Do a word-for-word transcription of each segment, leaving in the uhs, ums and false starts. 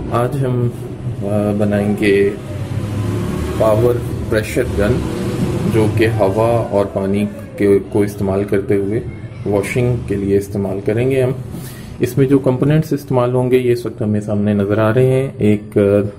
आज हम आ, बनाएंगे पावर प्रेशर गन, जो कि हवा और पानी के को इस्तेमाल करते हुए वॉशिंग के लिए इस्तेमाल करेंगे हम। इसमें जो कंपोनेंट्स इस्तेमाल होंगे ये इस वक्त हमें सामने नज़र आ रहे हैं। एक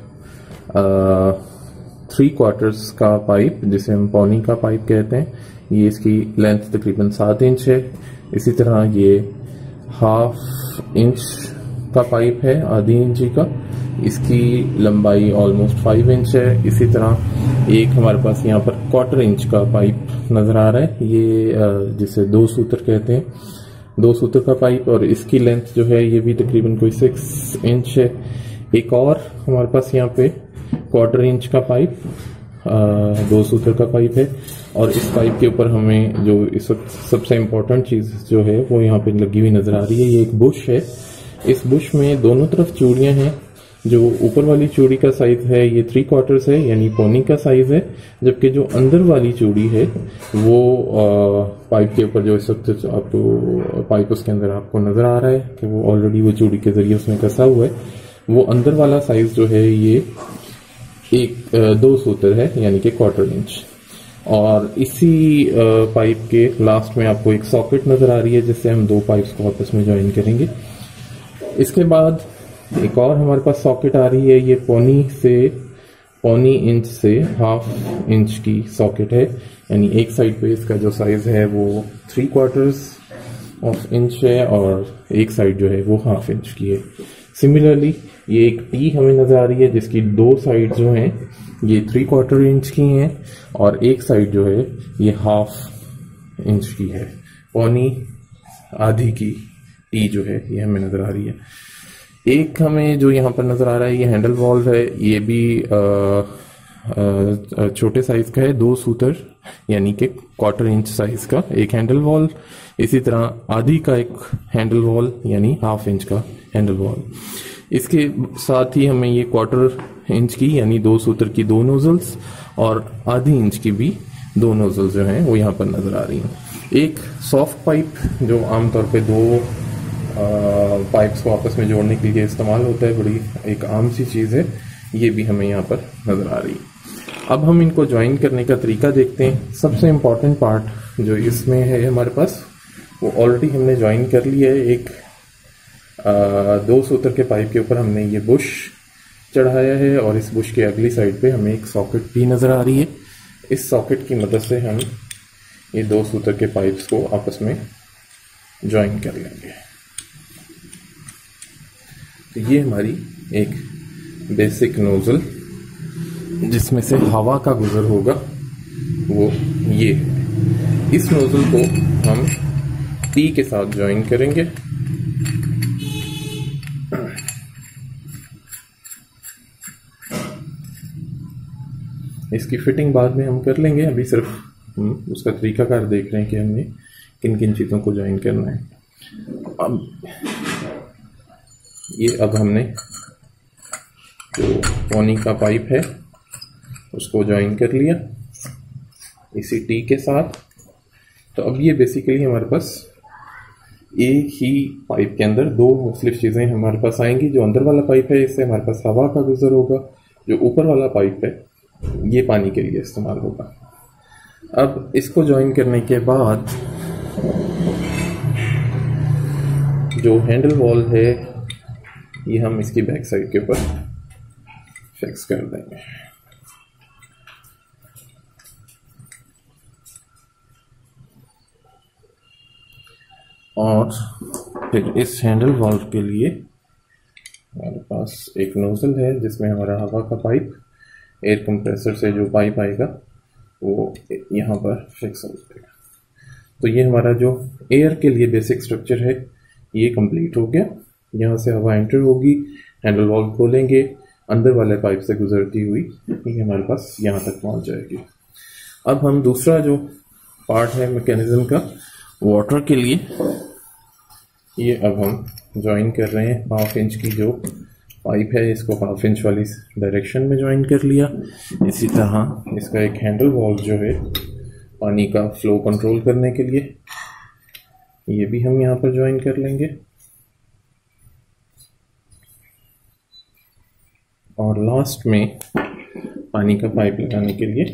थ्री क्वार्टर्स का पाइप, जिसे हम पौनी का पाइप कहते हैं, ये इसकी लेंथ तकरीबन सात इंच है। इसी तरह ये हाफ इंच का पाइप है, आधी इंची का, इसकी लंबाई ऑलमोस्ट फाइव इंच है। इसी तरह एक हमारे पास यहाँ पर क्वार्टर इंच का पाइप नजर आ रहा है, ये जिसे दो सूत्र कहते हैं, दो सूत्र का पाइप, और इसकी लेंथ जो है ये भी तकरीबन कोई सिक्स इंच है। एक और हमारे पास यहाँ पे क्वार्टर इंच का पाइप, दो सूत्र का पाइप है, और इस पाइप के ऊपर हमें जो इस वक्त सबसे इम्पोर्टेंट चीज जो है वो यहाँ पे लगी हुई नजर आ रही है, ये एक बुश है। इस बुश में दोनों तरफ चूड़ियां हैं। जो ऊपर वाली चूड़ी का साइज है ये थ्री क्वार्टर्स है, यानी पौनी का साइज है, जबकि जो अंदर वाली चूड़ी है वो आ, पाइप के ऊपर जो इस वक्त आपको पाइप उसके अंदर आपको नजर आ रहा है कि वो ऑलरेडी वो चूड़ी के जरिए उसमें कसा हुआ है, वो अंदर वाला साइज जो है ये एक आ, दो सूत्र है, यानी कि क्वार्टर इंच। और इसी पाइप के लास्ट में आपको एक सॉकेट नजर आ रही है, जिससे हम दो पाइप्स को आपस में ज्वाइन करेंगे। इसके बाद एक और हमारे पास सॉकेट आ रही है, ये पौनी से पौनी इंच से हाफ इंच की सॉकेट है, यानी एक साइड पे इसका जो साइज है वो थ्री क्वार्टर्स ऑफ इंच है और एक साइड जो है वो हाफ इंच की है। सिमिलरली ये एक टी हमें नजर आ रही है, जिसकी दो साइड जो हैं ये थ्री क्वार्टर इंच की हैं और एक साइड जो है ये हाफ इंच की है। पौनी आधी की टी जो है ये हमें नजर आ रही है। एक हमें जो यहाँ पर नजर आ रहा है ये हैंडल वॉल्व है, ये भी छोटे साइज का है, दो सूत्र यानी कि क्वार्टर इंच साइज का एक हैंडल वॉल्व। इसी तरह आधी का एक हैंडल वॉल्व यानी हाफ इंच का हैंडल वॉल्व। इसके साथ ही हमें ये क्वार्टर इंच की यानी दो सूत्र की दो नोजल्स और आधी इंच की भी दो नोजल्स जो हैं वो यहाँ पर नजर आ रही हैं। एक सॉफ्ट पाइप जो आमतौर पे दो पाइप्स को आपस में जोड़ने के लिए इस्तेमाल होता है, बड़ी एक आम सी चीज़ है, ये भी हमें यहाँ पर नज़र आ रही है। अब हम इनको ज्वाइन करने का तरीका देखते हैं। सबसे इम्पॉर्टेंट पार्ट जो इसमें है हमारे पास, वो ऑलरेडी हमने ज्वाइन कर लिया है। एक आ, दो सूत्र के पाइप के ऊपर हमने ये बुश चढ़ाया है और इस बुश के अगली साइड पे हमें एक सॉकेट भी नज़र आ रही है। इस सॉकेट की मदद से हम ये दो सूत्र के पाइप्स को आपस में ज्वाइन कर लेंगे। तो ये हमारी एक बेसिक नोजल जिसमें से हवा का गुजर होगा वो ये है। इस नोजल को हम टी के साथ ज्वाइन करेंगे। इसकी फिटिंग बाद में हम कर लेंगे, अभी सिर्फ हम उसका तरीकाकार देख रहे हैं कि हमने किन किन चीज़ों को ज्वाइन करना है। अब ये अब हमने जो पौनी का पाइप है उसको ज्वाइन कर लिया इसी टी के साथ। तो अब ये बेसिकली हमारे पास एक ही पाइप के अंदर दो मुख्तलिफ चीज़ें हमारे पास आएंगी। जो अंदर वाला पाइप है इससे हमारे पास हवा का गुजर होगा, जो ऊपर वाला पाइप है ये पानी के लिए इस्तेमाल होगा। अब इसको ज्वाइन करने के बाद जो हैंडल वॉल है ये हम इसकी बैक साइड के ऊपर फिक्स कर देंगे। और फिर इस हैंडल वॉल्व के लिए हमारे पास एक नोजल है जिसमें हमारा हवा का पाइप एयर कंप्रेसर से जो पाइप आएगा वो यहाँ पर फिक्स हो जाएगा। तो ये हमारा जो एयर के लिए बेसिक स्ट्रक्चर है ये कंप्लीट हो गया। यहाँ से हवा एंटर होगी, हैंडल वॉल्व खोलेंगे, अंदर वाले पाइप से गुजरती हुई ये हमारे पास यहाँ तक पहुँच जाएगी। अब हम दूसरा जो पार्ट है मैकेनिज्म का वाटर के लिए, ये अब हम ज्वाइन कर रहे हैं। हाफ इंच की जो पाइप है इसको हाफ इंच वाली डायरेक्शन में ज्वाइन कर लिया। इसी तरह इसका एक हैंडल वॉल्व जो है पानी का फ्लो कंट्रोल करने के लिए, ये भी हम यहाँ पर ज्वाइन कर लेंगे। और लास्ट में पानी का पाइप लगाने के लिए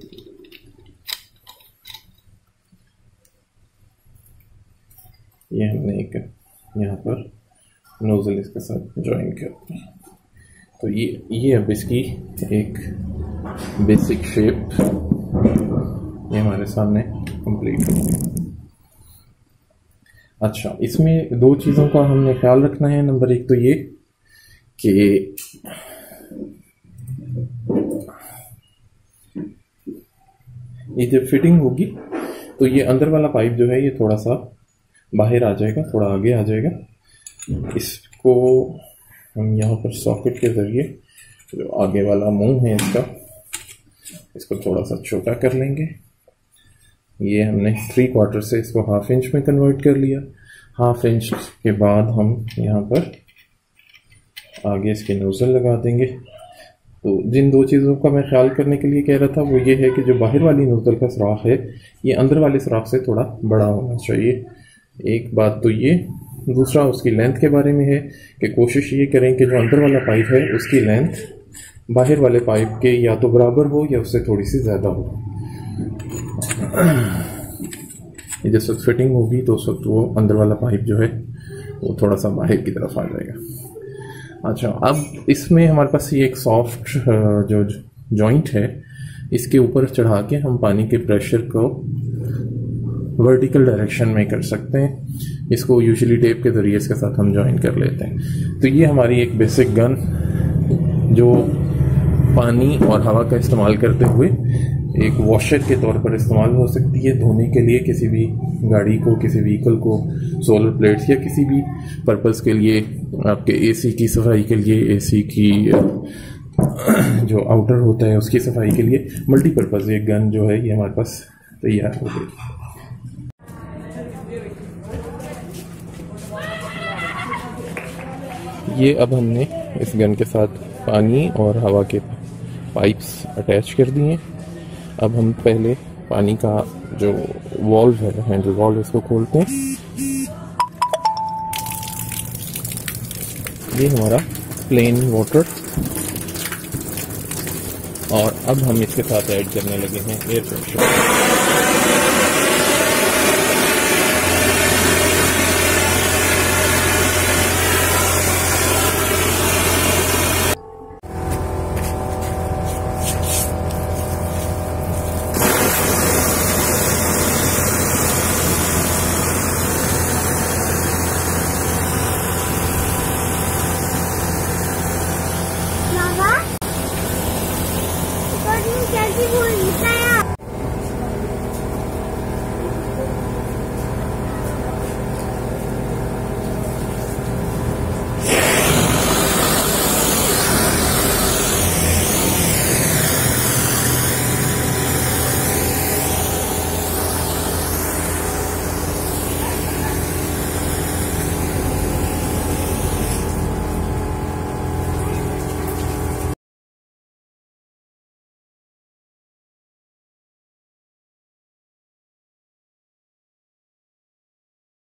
ये हमने एक यहाँ पर नोजल इसके साथ ज्वाइन कर दी। तो ये ये अब इसकी एक बेसिक शेप ये हमारे सामने कंप्लीट हो गई। अच्छा, इसमें दो चीज़ों का हमने ख्याल रखना है। नंबर एक तो ये कि ये जब फिटिंग होगी तो ये अंदर वाला पाइप जो है ये थोड़ा सा बाहर आ जाएगा, थोड़ा आगे आ जाएगा। इसको हम यहाँ पर सॉकेट के ज़रिए जो आगे वाला मुंह है इसका, इसको थोड़ा सा छोटा कर लेंगे। ये हमने थ्री क्वार्टर से इसको हाफ इंच में कन्वर्ट कर लिया। हाफ इंच के बाद हम यहाँ पर आगे इसके नोजल लगा देंगे। तो जिन दो चीज़ों का मैं ख्याल करने के लिए कह रहा था वो ये है कि जो बाहर वाली नोजल का सुराख है ये अंदर वाले सुराख से थोड़ा बड़ा होना चाहिए। एक बात तो ये, दूसरा उसकी लेंथ के बारे में है कि कोशिश ये करें कि जो अंदर वाला पाइप है उसकी लेंथ बाहर वाले पाइप के या तो बराबर हो या उससे थोड़ी सी ज़्यादा हो। जिस वक्त फिटिंग होगी तो उस वक्त वो अंदर वाला पाइप जो है वो थोड़ा सा बाहर की तरफ आ जाएगा। अच्छा, अब इसमें हमारे पास ये एक सॉफ्ट जो जॉइंट है, इसके ऊपर चढ़ा के हम पानी के प्रेशर को वर्टिकल डायरेक्शन में कर सकते हैं। इसको यूजुअली टेप के ज़रिए इसके साथ हम ज्वाइन कर लेते हैं। तो ये हमारी एक बेसिक गन जो पानी और हवा का इस्तेमाल करते हुए एक वॉशर के तौर पर इस्तेमाल हो सकती है धोने के लिए, किसी भी गाड़ी को, किसी व्हीकल को, सोलर प्लेट्स या किसी भी पर्पस के लिए, आपके एसी की सफाई के लिए, एसी की जो आउटर होता है उसकी सफाई के लिए मल्टीपर्पज़ एक गन जो है ये हमारे पास तैयार हो गई। ये अब हमने इस गन के साथ पानी और हवा के पाइप्स अटैच कर दिए हैं। अब हम पहले पानी का जो वॉल्व है, हैंडल वॉल्व, इसको खोलते हैं। ये हमारा प्लेन वाटर, और अब हम इसके साथ ऐड करने लगे हैं एयर प्रेशर।